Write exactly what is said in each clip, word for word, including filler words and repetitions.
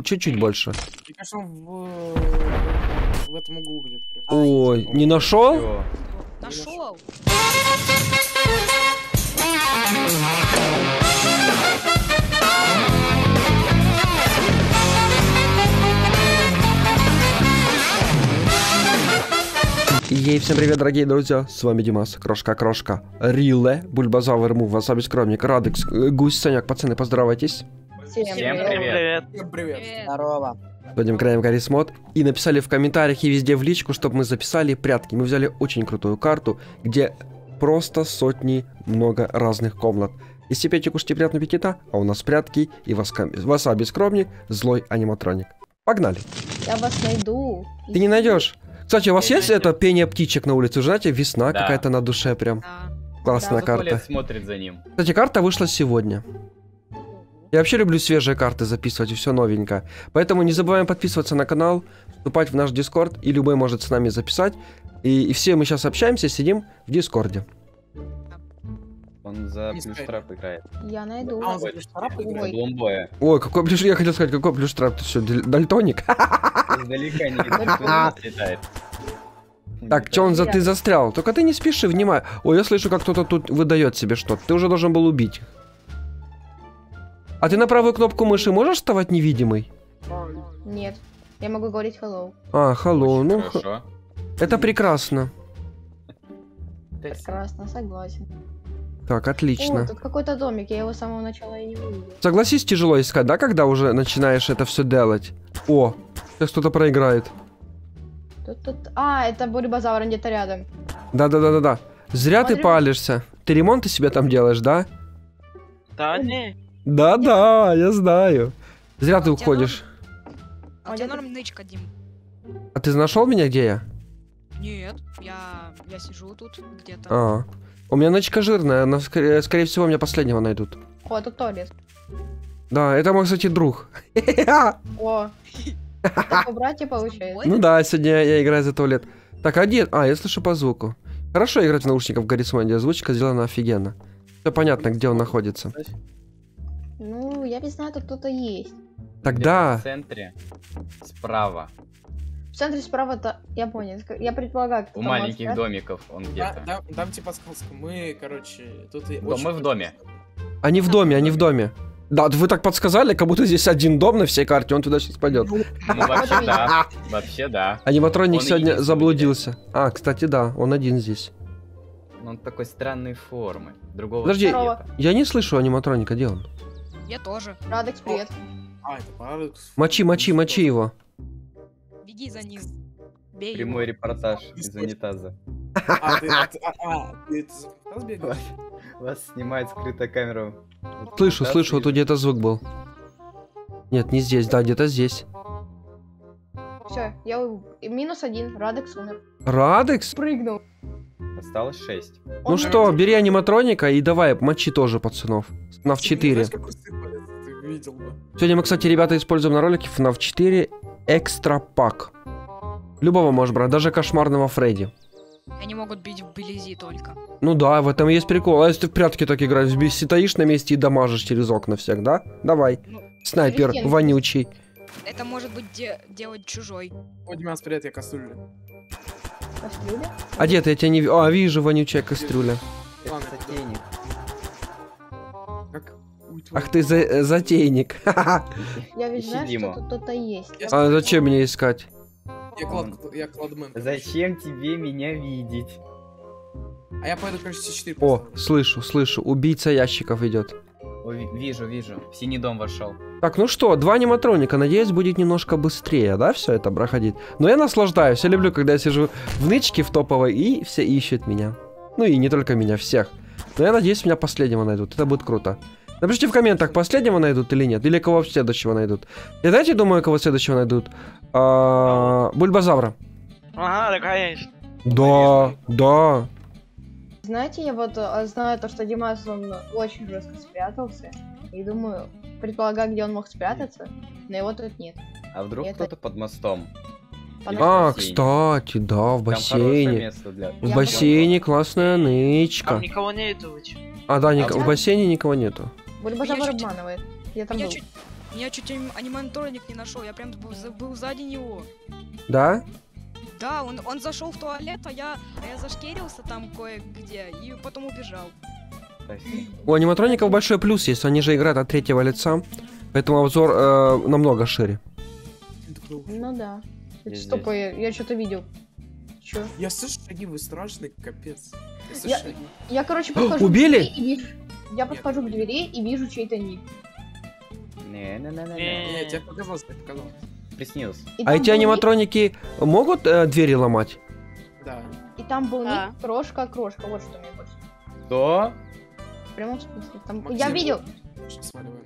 чуть-чуть больше. Мне кажется, он в, в этом углу где-то. Ой, не нашел? Нашел. Ей, всем привет, дорогие друзья, с вами Димас, Крошка-Крошка, Риле, Бульбазавр, Му, Васаби Скромник, Радекс, Гусь, Саняк, пацаны, поздоровайтесь. Всем, Всем привет. привет. Всем привет. Привет. Здорово. Вадим Краем Карисмод. И написали в комментариях и везде в личку, чтобы мы записали прятки. Мы взяли очень крутую карту, где просто сотни много разных комнат. Если пейте, кушайте, приятного аппетита, а у нас прятки и воска... Васаби Скромник, злой аниматроник. Погнали. Я вас найду. Ты не найдешь. Кстати, у вас Я есть найду. это пение птичек на улице? Вы знаете, весна Да. какая-то на душе прям. Да. Классная Да. карта. Туалет смотрит за ним. Кстати, карта вышла сегодня. Я вообще люблю свежие карты записывать и все новенькое. Поэтому не забываем подписываться на канал, вступать в наш Дискорд, и любой может с нами записать. И, и все мы сейчас общаемся, сидим в Дискорде. Он за Не плюс стоит. штраф играет. Я найду. А он Ой, за штраф Ой. играет? Блумбоя. Ой, какой плюс, я хотел сказать, какой плюс штраф, ты что, дальтоник? Издалека не видно, что он летает. Так, что он за, ты застрял? Только ты не спеши, внимай. Ой, я слышу, как кто-то тут выдает себе что-то. Ты уже должен был убить. А ты на правую кнопку мыши можешь вставать невидимой? Нет. Я могу говорить hello. А, hello, ну, х- Хорошо. это прекрасно. Прекрасно, согласен. Так, О, отлично. тут какой-то домик, я его с самого начала и не увидел. Согласись, тяжело искать, да, когда уже начинаешь это все делать? О, сейчас кто-то проиграет. Тут, тут... А, это Бульбазавр где-то рядом. Да-да-да-да-да. Зря ты Смотри. палишься. Ты ремонты себе там делаешь, да? Да не. Да-да, я знаю. Зря ты А у тебя уходишь. А у тебя норм нычка, Дим? А ты нашел меня, где я? Нет, я, я сижу тут где-то. А, у меня ночка жирная, она, скорее, скорее всего, меня последнего найдут. О, тут туалет. Да, это мой, кстати, друг. О. Так, братья получается. Ну да, сегодня я играю за туалет. Так, а где? А, я слышу по звуку. Хорошо играть в наушниках в Гаррисмонде, озвучка сделана офигенно. Все понятно, где он находится. Ну, я не знаю, тут кто-то есть. Тогда... В центре. Справа. В центре справа-то... Я понял. Я предполагаю, кто У там маленьких может домиков он Да, где-то. да, дам тебе подсказку. Мы, короче, тут... и Да, очень- мы в доме. Они в доме, они в доме. Да, вы так подсказали, как будто здесь один дом на всей карте, он туда сейчас пойдет. Ну, вообще да. Вообще да. Аниматроник Он сегодня единственный заблудился. А, кстати, да, он один здесь. Но он такой странной формы. Другого Подожди. цвета. Я не слышу аниматроника, где он? Я тоже. Радекс, привет. А, это парадокс. Мочи, мочи, мочи его. Беги за ним. Бей Прямой его. репортаж из унитаза. А, ты, а, ты- а, а, ты это за Кавказ бегаешь? Вас снимает скрытая камера. Слышу, Да, слышу, вот тут вижу. где-то звук был. Нет, не здесь, да, где-то здесь. Все, я у- и минус один. Радекс умер. Радекс? Прыгнул. Осталось шесть. Ну Он что, умер. бери аниматроника и давай, мочи тоже, пацанов. эф четыре. Знаешь, какой сыпалец, ты видел бы. Сегодня мы, кстати, ребята, используем на ролике эф четыре экстра пак. Любого можешь брать, даже кошмарного Фредди. Они могут бить вблизи только. Ну да, в этом и есть прикол. А если ты в прятки так играешь, без- стоишь на месте и дамажишь через окна всех, да? Давай. Ну, Снайпер через стенки. вонючий. это может быть де- делать чужой. О, Димас, привет, я кастрюля. Кастрюля? А где ты? Я тебя не вижу. А, вижу, вонючая кастрюля. Ладно, Затейник. как... Ой, твой- Ах ты за- затейник. Я ведь Ищи знаю, Диму. что тут кто-то есть. Я А зачем мне искать? Я, клад... я кладмен. Зачем тебе меня видеть? А я пойду, короче, С четыре О, поставлю. слышу, слышу. Убийца ящиков идет. О, ви- вижу, вижу. В синий дом вошел. Так, ну что, два аниматроника. Надеюсь, будет немножко быстрее, да, все это проходить. Но я наслаждаюсь. Я люблю, когда я сижу в нычке в топовой, и все ищут меня. Ну и не только меня, всех. Но я надеюсь, меня последнего найдут. Это будет круто. Напишите в комментах, последнего найдут или нет. Или кого следующего найдут. И знаете, думаю, кого следующего найдут? А, Бульбазавра. Ага, да, конечно. Да, да. Знаете, я вот э, знаю то, что Димас, он очень жестко спрятался. И думаю, предполагаю, где он мог спрятаться, но его тут нет. А вдруг Это- кто-то под мостом? Или А, в бассейне? кстати, да, в Там хорошее бассейне. место для... В Я бассейне классная нычка. Там никого нету. вы чё? А, да, ник- А в бассейне никого нету. Бульбазавр Я чуть- обманывает. Я там Я был. чуть, Я чуть аним- аниматроник не нашел, я прям был, за- был сзади него. Да? Да, он, он зашел в туалет, а я, а я зашкерился там кое-где и потом убежал. Спасибо. У аниматроников большой плюс есть, они же играют от третьего лица, поэтому обзор э, намного шире. Ну да. Это Я Стоп, я, я что-то видел. Чё? Я слышу шаги, вы страшный, капец. Я слышу Я- шаги. Я, короче, подхожу убили? к двери и вижу... Я подхожу к двери и вижу чей-то ник. Не-не-не-не. Не, тебе показалось, тебе показалось. Приснилось. И А там эти был аниматроники могут э, двери ломать? Да. ник- И там был Да. ник крошка-крошка. Вот что мне больше. Что? В прямом смысле. Там... Максим, Я видел. Сейчас сваливаем.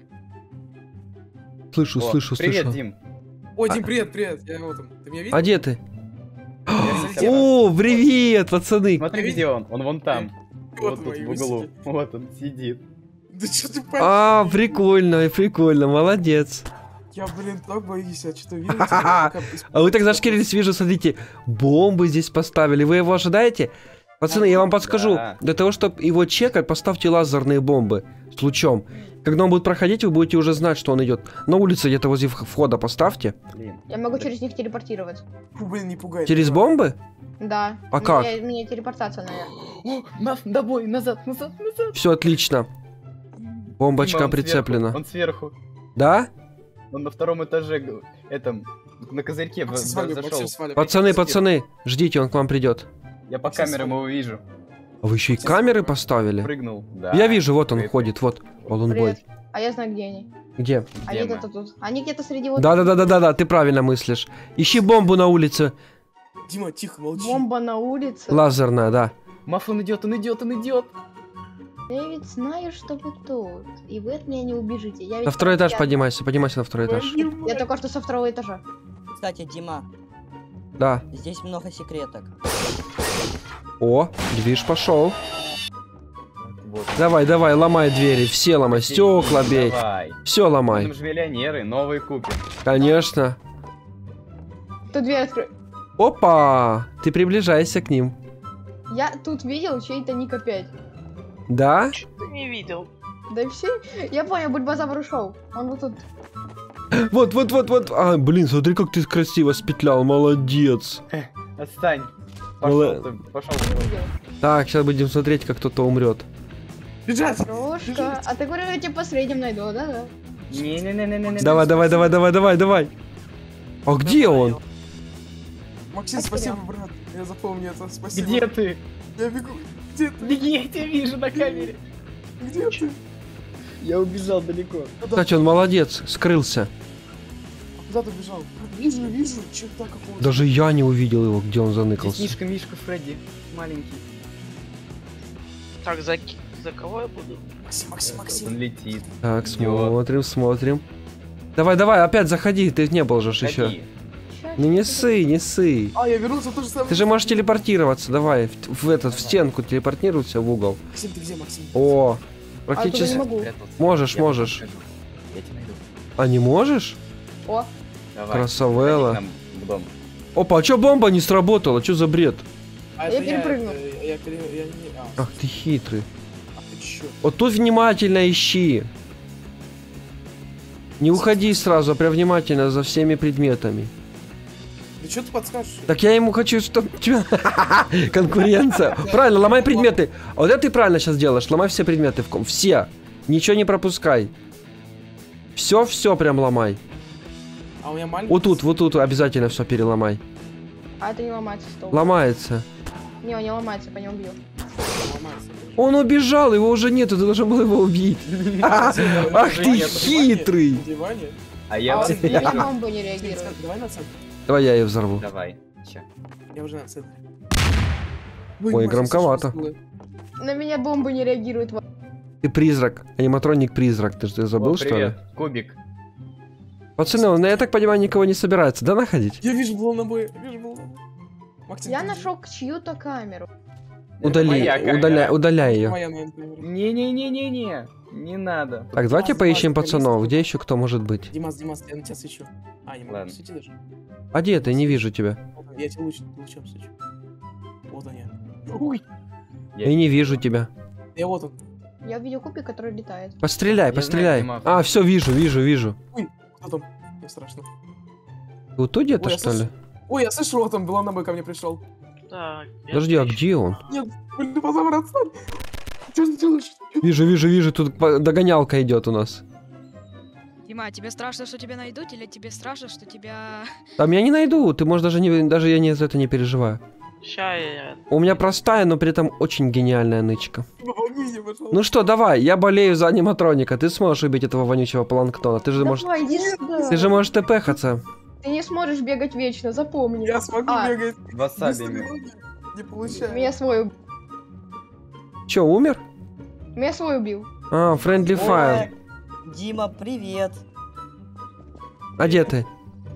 Слышу, О, слышу, Привет, слышу. Дим. О, Дим, привет, привет. Я вот он. Ты меня видел? А где ты? Я сидел. О, привет, пацаны! Смотри, где он. Он вон там. Вот Вот тут мои в углу. сидят. Вот он сидит. Да что ты А, прикольно, прикольно, молодец. Я, блин, так боюсь, я что-то видел. тебя, пока А вы так зашкерились, вижу, смотрите, бомбы здесь поставили. Вы его ожидаете? Пацаны, я вам подскажу. Да. Для того, чтобы его чекать, поставьте лазерные бомбы с лучом. Когда он будет проходить, вы будете уже знать, что он идет. На улице где-то возле вх- входа поставьте. Блин. Я могу через них телепортироваться. Фу, блин, не пугай. Через меня. бомбы? Да. А Мне- как? я- Мне телепортация, наверное. О, на, домой, назад, назад, назад. Все отлично. Бомбочка Дима, он прицеплена. сверху, Он сверху. Да? Он на втором этаже, г- этом, на козырьке в- Максим, свали, зашел. Максим, свали. Пацаны, пацаны, ждите, он к вам придет. Я по Максим, камерам свали. его вижу. А вы еще и камеры поставили? Прыгнул. Да. Я вижу, вот он Привет. ходит, вот. Баллонбой. Привет. А я знаю, где они. Где? Они Где мы? где-то тут. Они где-то среди вот... Да-да-да-да-да, ты правильно мыслишь. Ищи бомбу на улице. Дима, тихо, молчи. Бомба на улице. Лазерная, да. Маф, он идет, он идет, он идет. Я ведь знаю, что вы тут. И вы от меня не убежите. Я ведь На второй этаж я- поднимайся, поднимайся на второй этаж. Я только что со второго этажа. Кстати, Дима, Да. здесь много секреток. О, движ пошел. Вот. Давай, давай, ломай двери, все ломай, стекла бей. Давай. Все ломай. Будем же миллионеры, новые купим. Конечно. Тут дверь открой. Опа! Ты приближайся к ним. Я тут видел чей-то ник опять. Да? Ты не видел. Да и все. Я понял, Бульбазар ушел. Он вот тут. Вот, вот, вот, вот. А, блин, смотри, как ты красиво спетлял, молодец. Отстань. Мало- Пошел, ты, пошел. Не видел. Так, сейчас будем смотреть, как кто-то умрет. Бежать! Крошка. А ты говорил, я тебя последним найду, да-да? Не-не-не-не-не. Давай, давай, давай, давай, давай, давай. А где он? Максим, спасибо, брат. Я запомню это, спасибо. Где ты? Я бегу. Где ты? Беги, я тебя вижу на камере. Где ты? Я убежал далеко. Кстати, он молодец, скрылся. Куда ты бежал? Вижу, вижу, черта какого-то. Даже я не увидел его, где он Здесь заныкался. Мишка, Мишка, Фредди. Маленький. Так, за, ки- за кого я буду? Максим, Максим, Максим. Он летит. Так, Идёт. смотрим, смотрим. Давай, давай, опять заходи, ты не был же ж еще. Ходи. Ну не ссы, не ссы. А, я вернулся в то же самое. Ты же можешь телепортироваться, давай, в, в этот, в стенку телепортируйся в угол. Максим, ты где, Максим? О, А туда практически... не могу. Спрятался. Можешь, Я можешь. покажу. Я тебя найду. А не можешь? О, Давай. Красавелла. Заходи к нам в дом. Опа, а чё бомба не сработала? Чё за бред? А, Я это перепрыгнул. это Я, пере... я не... А, Ах ты хитрый. а ты чё? Вот тут внимательно ищи. Не уходи сразу, а прям внимательно за всеми предметами. Да чё ты подскажешь? Так я ему хочу, чтобы... Конкуренция. Правильно, ломай предметы. А вот это ты правильно сейчас делаешь. Ломай все предметы. в ком- Все. Ничего не пропускай. Все-все прям ломай. А у меня маленький... Вот тут, вот тут обязательно все переломай. а это не ломается стол. Ломается. Не, он не ломается, по нему бью. Ломается. Он убежал, его уже нету, ты должен был его убить. Ах ты Нет, хитрый. на диване. А я А вас он на вижу. бомбу не Максим, реагирует. давай на центр. Давай я ее взорву. Давай. Че? Я уже на центре. Ой, Максим, громковато. слушай, На меня бомбы не реагируют. Ты призрак. Аниматроник-призрак. Ты же ты забыл, О, что ли? привет, Кубик. Пацаны, он, я так понимаю, никого не собирается, да, находить? Я вижу волнобой, я вижу волнобой. Максим, Я ты нашел чью-то камеру. Удали, Моя камера. удаляй, удаляй где? ее. Моя, наверное, камера. Не-не-не-не-не. Не надо. Так, давайте Димас, поищем Димас, пацанов. Димас. Где еще кто может быть? Димас, Димас, я на тебя свечу. А, не могу Ладно. светить даже. А где ты? Не вижу тебя. Вот он, я тебе луч, лучом свечу. Вот он я. Ой, Я не вижу тебя. я вот он. Я увидел кубик, который летает. Постреляй, знаю, постреляй. Дима. А, все, вижу, вижу, вижу. Кто там? Мне страшно. Вот тут где-то, Ой, я что ли? слышу. Ой, я слышу, вот он был, он ко мне пришел. Так. я Подожди, а ищу. где он? Нет, блин, позову, отстань. Что ты делаешь? Вижу, вижу, вижу, тут по- догонялка идет у нас. Дима, тебе страшно, что тебя найдут, или тебе страшно, что тебя... А меня не найду, ты можешь даже не, даже я не за это не переживаю. Ща я... У меня простая, но при этом очень гениальная нычка. Помоги мне, пожалуйста. Ну что, давай, я болею за аниматроника, ты сможешь убить этого вонючего планктона, ты же можешь, Давай, иди сюда. ты же можешь тпхаться. Ты не сможешь бегать вечно, запомни. Я смогу А. бегать. Васабими. Не получается. Меня свой, уб- Че, умер? меня свой убил. А, friendly fire. Ой, Дима, привет. А где ты?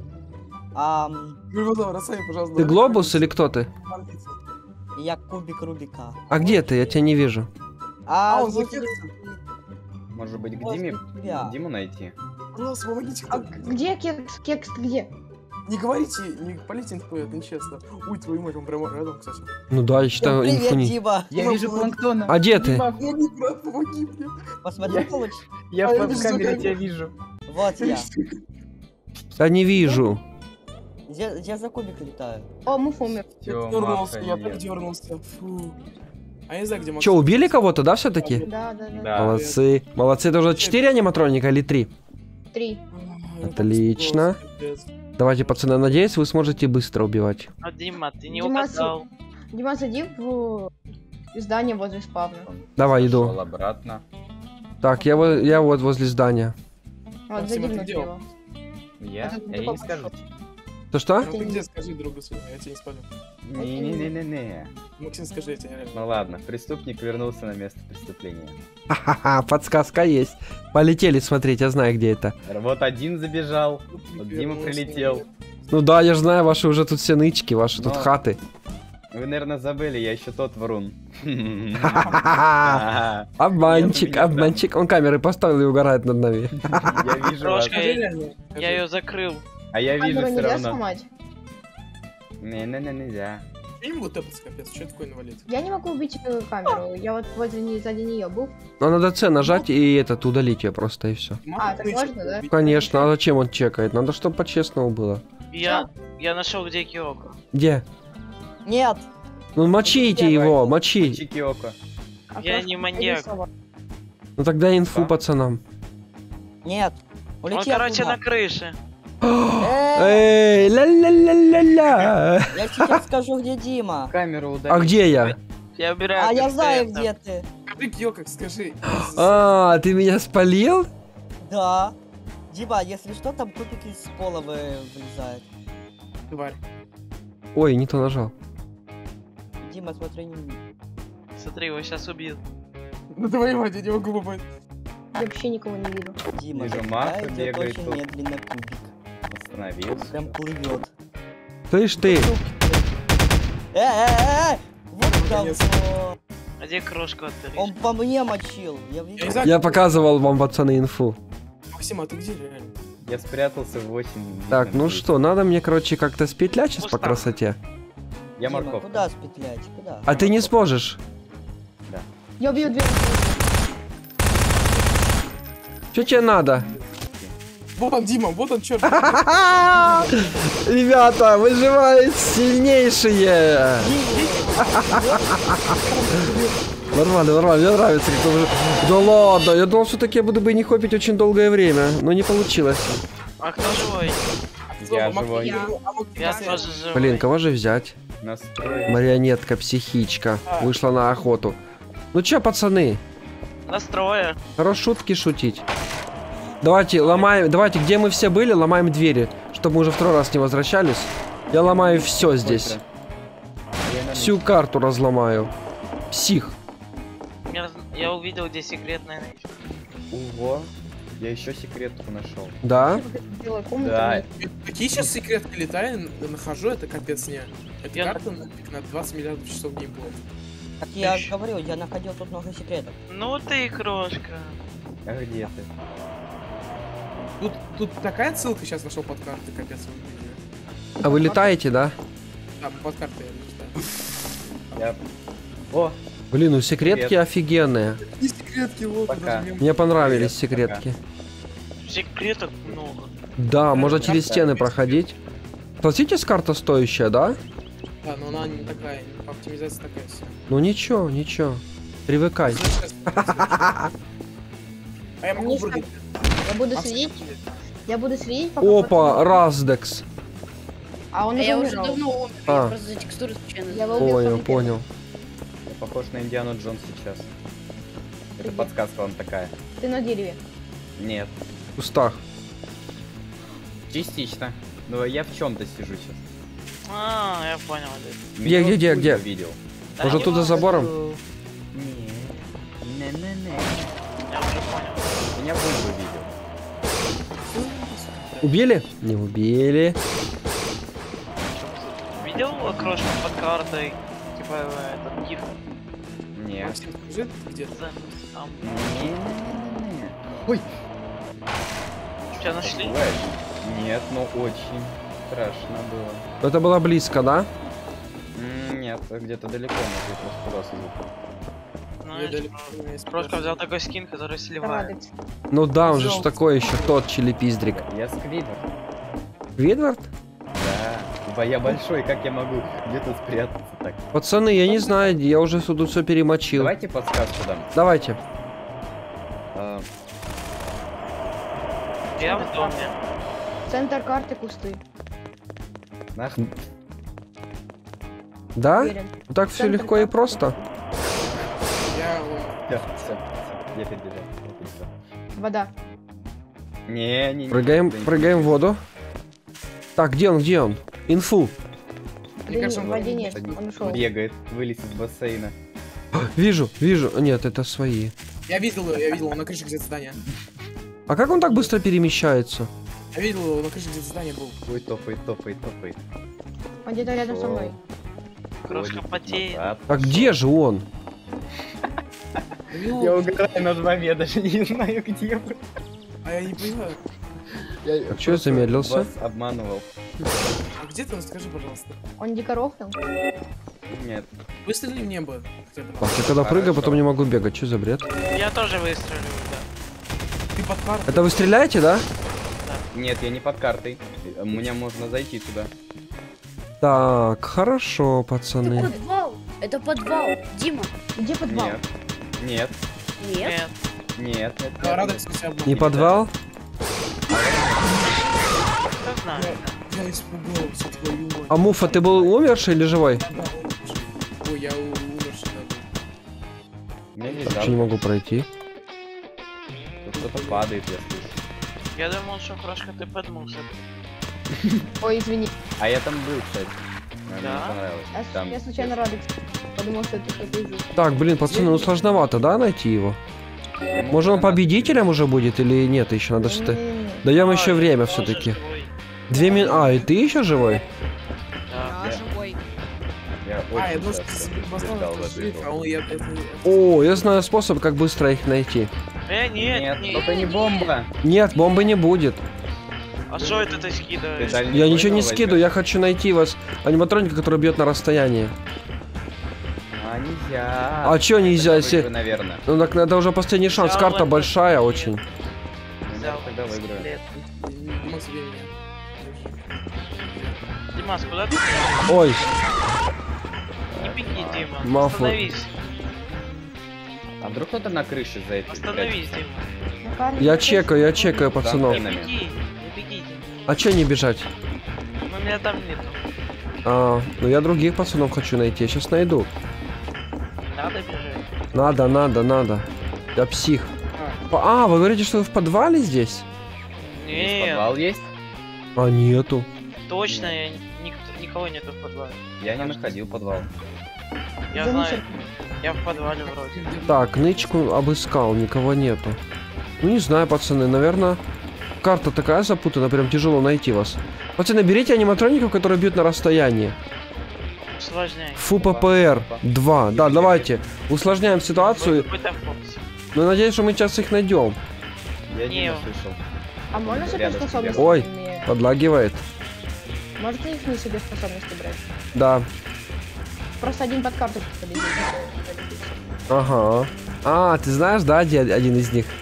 Ам, Гульвазор, отстань, пожалуйста. Ты глобус или кто ты? я кубик Рубика. А где ты? Я тебя не вижу. А, он возле закинулся. Может быть, к возле Диме? тебя. Диму найти? Пожалуйста, помогите. А кто-то. где кекс? Кекс, ты где? Не говорите, не полите инфу, это нечестно. Ой, твою мать, он прямо рядом, кстати. Ну да, я считаю, Привет, инфу не... Дима. Я вижу планктона. А где ты? Помоги, брат, помоги мне. Посмотри Я- получше. Я А я в вижу камере камеру. тебя вижу. Вот я. Да не вижу. Я, я за кубик летаю. О, Муф умер. Я Всё, дернулся, маха я так нет. дернулся. Фу. А я не знаю, где Че, убили кого-то, да, все-таки? Да, да, да. Да. Молодцы. Молодцы, это уже четыре аниматроника или три? Три. Отлично. Давайте, пацаны, надеюсь, вы сможете быстро убивать. А, Дима, ты не Дима, угадал. Дима, зайди в здание возле спавна. Давай, иду. Пошёл обратно. Так, я, во- я вот возле здания. Вот, Максим, зайди а ты внутри где? его. Я? Это А ты я не попал. скажу. То что? Ну ты где, скажи другу своему, я тебя не спалю. Не-не-не-не-не. Максим, скажи, я тебя реально. Ну ладно, преступник вернулся на место преступления. Ха-ха-ха, подсказка есть. Полетели смотреть, я знаю, где это. Вот один забежал, вот Дима прилетел. Ну да, я же знаю, ваши уже тут все нычки, ваши тут Но- хаты. Вы, наверное, забыли, я еще тот врун. Ха-ха-ха. Ага, Обманчик, Нет, у меня обманчик. Он камеры поставил и угорает над нами. Я вижу вас. Крошка, я, я ее закрыл. А я вижу Камеру все нельзя равно. сломать? Не-не-не, нельзя. Я не могу тэпаться, капец, что такое инвалид? Я не могу убить э, камеру. Я вот возле не сзади нее был. Ну, надо С нажать и этот удалить ее просто и все. А, так можно, да? Конечно, а зачем он чекает? Надо, чтобы по-честному было. Я, я нашел где Киоко. Где? Нет. Ну мочите Давай. его, мочи. Чикиоко. А Я крошка не маньяк. нарисовала. Ну тогда инфу Да. пацанам. Нет. Он, Улетел короче, туда. на крыше. Эй, Эй, ля-ля-ля-ля-ля. я сейчас скажу, где Дима. Камеру удали. А где я? Я убираю. А я пистолет знаю, там. где ты. Скажи, Кио, как скажи. А, ты меня спалил? Да. Дима, если что, там кубик из пола вы- вылезает. Тварь. Ой, не то нажал. Дима, смотри, не... Смотри, его сейчас убил. Ну твою мать, я не могу попасть. Я вообще никого не виду. Дима, Вижу, запускай, Марта идет бегает очень тут. медленно кубик. Остановился. Прям плывет. Слышь ты, Э, э, э, вот Наконец. говно. А где крошку отбери? Он по мне мочил. Я Я не видел. знаю, я кто- показывал вам, пацаны, инфу. Максим, а ты где реально? Я спрятался в очень... Так, видном ну месте. что, надо мне, короче, как-то спетлять сейчас по Пусто. красоте. Я Дима, морковь. куда спетлять? Куда? А ты не сможешь. Я убью дверь. Что тебе надо? Вот он, Дима, вот он, черт. Ребята, выживают сильнейшие. Нормально, нормально, мне нравится, как вы... Да ладно, я думал, все-таки я буду бы не хопить очень долгое время, но не получилось. А кто живой? Я Максим, живой. я- а Максим, Я я- тоже живой. Блин, кого же взять? Настрой. Марионетка, психичка, вышла на охоту. Ну чё, пацаны, Настроя. хорош шутки шутить. Давайте, ломаем, давайте, где мы все были, ломаем двери, чтобы мы уже второй раз не возвращались. Я ломаю все здесь. Я на Всю карту разломаю. Псих. Я, я увидел, где секретная ночь. Ого. Я еще секретку нашел. Да? Белая комната. Да. Какие сейчас секретки летаю, нахожу, это капец не. Это Я- карта на, на двадцать миллиардов часов геймплея. Как я Ищ. говорю, я находил тут много секретов. Ну ты крошка. А где ты? Тут, тут такая ссылка сейчас нашел под картой, капец. вы видели. А вы летаете, да? Да, под картой я не знаю. Я... О! Блин, ну секретки Привет. офигенные. Есть секретки, вот. Пока. даже мем. Мне понравились Привет, секретки. Секреток много. Да, можно да, через да, стены без проходить. Согласитесь, карта стоящая, да? Да, но она не такая, оптимизация такая вся. Ну ничего, ничего. Привыкай. А я могу Не прыгать. Я буду А следить. Я буду следить, пока... Опа, Раздекс. А он А уже я уже умирал. давно умер, А. я просто за текстуры случайно. Я забыл. убил Понял, самый понял. Я похож на Индиану Джонс сейчас. Это подсказка вам такая. Ты на дереве. Нет. В кустах. Частично. Но я в чем-то сижу сейчас. А, я понял. Где, где, где, где? Видел. Да Может, не тут за важно. забором? Не. Не-не-не. Я уже понял. Меня Бульбу видел. Убили? Не убили. Видел окрошку под картой? Типа э, этот гиф. Нет. Максим, скажи, ты где? Там. Не-не-не-не. Ой. Тебя нашли? Бывает? Нет, но очень страшно было. Это было близко, да? М, Нет, где-то далеко, может, я просто туда сидел. Ну, Я я далеко типа, не спрашиваю. Прошка взял такой скин, который сливает. Радекс. Ну да, он же ж Пожалуйста. такой еще тот чили-пиздрик. Я Сквидвард. Видвард? Да. Ибо я большой, как я могу где-то спрятаться так? Пацаны, я не знаю, я уже тут все перемочил. Давайте подсказку дам. Давайте. А, Я в доме. Центр карты кусты. нах... Да? Уверен. Вот так все Центр легко и карты. просто. Я умер. Всё, всё, всё. Я перебежал. Вот и всё. Вода. Не, не, не. Прыгаем, да не. прыгаем в воду. Так, где он, где он? Инфу. Мне Да кажется, не, он в воде должен нет, быть. он ушел. Бегает, вылез из бассейна. Вижу, вижу. Нет, это свои. Я видел его, я видел его на крыше где-то здания. А как он так быстро перемещается? Я видел его на крыше где-то здания был. Ой, топает, топает, топает. Он где-то рядом со мной. Крошка Ходит потеет. назад, А пошёл. где же он? Ну, Я угораю над вами, я даже не знаю, где вы. А я не понимаю. Я А чё я замедлился? Вас обманывал. А где ты? Скажи, пожалуйста. Он дико рофлил. Нет. Выстрели в небо. Хотя бы. Так, я когда прыгаю, Хорошо. потом не могу бегать. Что за бред? Я тоже выстрелю, да. Ты под картой. Это вы стреляете, да? Нет, я не под картой. У меня можно зайти туда. Так, хорошо, Это пацаны. подвал! Это подвал! Дима! Где подвал? Нет. Нет. Нет? Нет. Нет, нет, нет. Да, Радекс у себя был. Не подвал? Кто знает. Я испугался, твою мать. А Муфа, ты был умерший или живой? Да, ой, я у- умерший, да. Меня не Вообще не могу пройти. Тут кто-то падает, я слышу. Я думал, что Крошка ты под мусор. Ой, извини. А я там был, кстати. А, Мне Да? не понравилось. Я, Там я случайно Радекс. Подумал, что это кто-то из них. Так, блин, пацаны, ну сложновато, да, найти его? Может, он победителем уже будет или нет? Еще надо что-то. Не-не-не. Даем А, еще я время тоже все-таки. живой. Две минуты. А, и ты еще живой? Да. Я Я- живой. Я А, я очень должен часто возможно, побеждал в кто эту жив, игру. а он я это... О, я знаю способ, как быстро их найти. Э, нет, Нет, нет. только не бомба. Нет, бомбы не будет. А что это ты Ты скидываешь? дальний Я бой ничего не возьмёшь? скидываю, я хочу найти вас. Аниматроника, который бьет на расстояние. А, нельзя. А чё нельзя, Тогда если- выиграю, наверное. Ну так это уже последний шанс. Взял Карта это. большая очень. Взял Тогда выиграю. пистолет. Макс, убей меня. Димас, куда ты? Ой, Не беги, Дима. Мафу. Остановись. А вдруг кто-то на крыше за этим? Остановись, Дима. На карте я есть чекаю, я чекаю пацанов. Не Нами. беги, не беги, Дима. А чё не бежать? Ну, меня там нету. А, ну я других пацанов хочу найти, я сейчас найду. Надо бежать. Надо, надо, надо. Я псих. А, вы говорите, что вы в подвале здесь? Здесь Нет, подвал есть? А, нету. точно, я ник- никого нету в подвале. Я не находил подвал. Я За знаю, мусор. я в подвале вроде. Так, нычку обыскал, никого нету. Ну не знаю, пацаны, наверное, карта такая запутана, прям тяжело найти вас. Пацаны, берите аниматроников, которые бьют на расстоянии. Усложняй. Фу ППР два. Да, давайте. Усложняем ситуацию. Будь в фокусе. Но надеюсь, что мы сейчас их найдем. Я Не. не услышал. А можно Рядом суперспособности? Ой. мне? Подлагивает. Можно их не суперспособности брать? Да. Просто один под карту победить. Ага. А, ты знаешь, да, где один из них?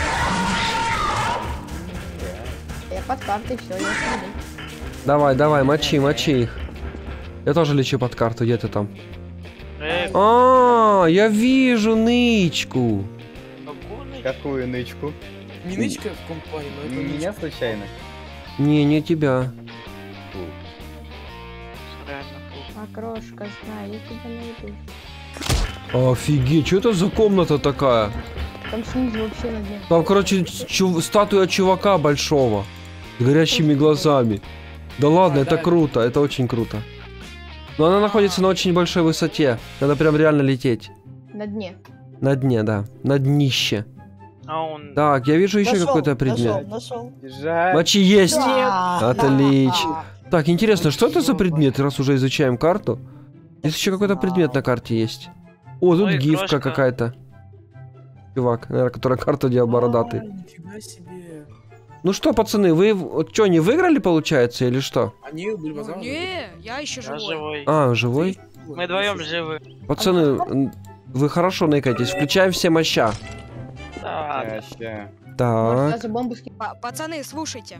Я под картой, все, я смотрю. Давай, давай, мочи, мочи их. Я тоже лечу под карту, где ты там? Эй, А, я вижу нычку. какую ночь? Какую нычку? Не нычка в каком плане, но это Не меня нычка. случайно? Не, не тебя. Фу. Реально фу. Окрошка, знаю, я тебя найду. Офигеть, что это за комната такая? Там снизу вообще на дне. Там, короче, чу- статуя чувака большого. С горящими глазами. Да ладно, А, это да. круто, это очень круто. Но она находится на очень большой высоте. Надо прям реально лететь. На дне. На дне, да. На днище. А он... Так, я вижу еще Нашел, какой-то предмет. Нашел, нашел. Бежать. Мочи есть! Да. Отлично. Так, интересно, что это за предмет, раз уже изучаем карту? Здесь еще какой-то предмет на карте есть. О, тут Ой, гифка крошка. какая-то. Чувак, наверное, который карту делал бородатый. А, нифига себе. Ну что, пацаны, вы что, не выиграли, получается, или что? Они были Ну, базарные. не, я еще Я живой. живой. А, живой? Мы вдвоем живы. Пацаны, м, вы хорошо ныкаетесь. Включаем все моща. Да, да. Ща. Может, Так. даже бомбу скину. Па- Пацаны, слушайте.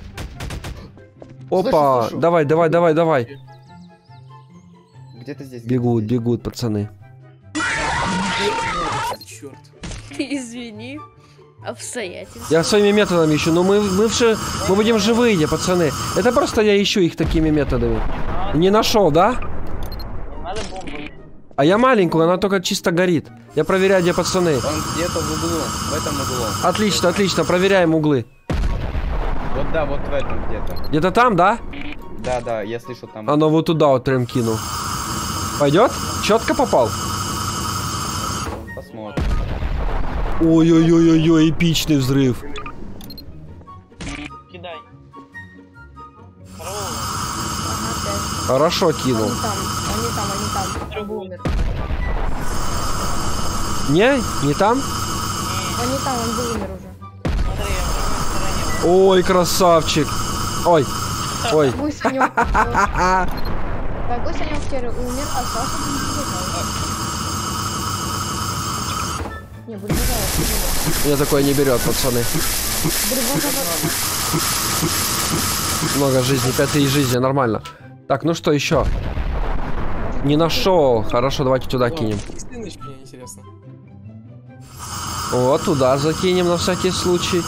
Опа, слышу. давай, давай, давай, давай. Где-то здесь. Бегут, где-то здесь. бегут, пацаны. Черт. Извини. Обстоятельства. Я своими методами ищу, но мы, мы, вше, мы будем живые, пацаны. Это просто я ищу их такими методами. Не нашел, да? Не надо бомбу. А я маленькую, она только чисто горит. Я проверяю, где пацаны. Он где-то в углу, в этом углу. Отлично, отлично, проверяем углы. Вот да, вот в этом где-то. Где-то там, да? Да, да, я слышу там. Оно вот туда вот прям кину. Пойдет? Четко попал? Посмотрим. Ой-ой-ой-ой, эпичный взрыв. Кидай. Ага, пять. Хорошо кинул. Они там, они там, они там. Оба умер. Не? Не там? Они там, он был умер уже. Смотри, я в другой стороне. Ой, красавчик. Ой. Ой. Пусть Санек... Какой Санек теперь умер, а Саша будет. Не, Бульбазар. Меня такое не берет, пацаны. Много жизни, пятые жизни, нормально. Так, ну что еще? Не нашел. Хорошо, давайте туда кинем. Есть ли нычки, мне интересно. Вот, туда закинем на всякий случай.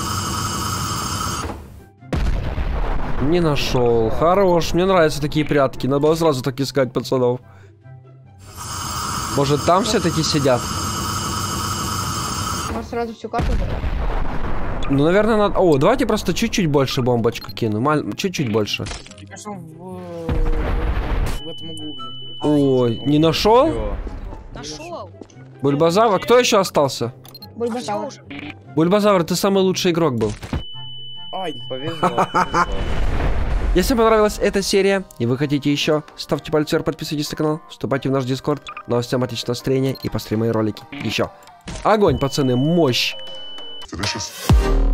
Не нашел. Хорош, мне нравятся такие прятки. Надо было сразу так искать пацанов. Может, там все-таки сидят? Может, сразу всю карту забрать? Ну, наверное, надо... О, давайте просто чуть-чуть больше бомбочку кину. Маль- Чуть-чуть больше. Мне кажется, он в, в этом углу, блин. Ой, не нашел? Всё. Нашел. Бульбазавр, кто еще остался? Все Бульбазар. уже. Бульбазавр, ты самый лучший игрок был. Ай, Повезло, повезло. Если понравилась эта серия и вы хотите еще, ставьте палец вверх, подписывайтесь на канал, вступайте в наш дискорд. Ну а всем отличного настроения и посмотрим мои ролики еще. Огонь, пацаны, мощь! Delicious.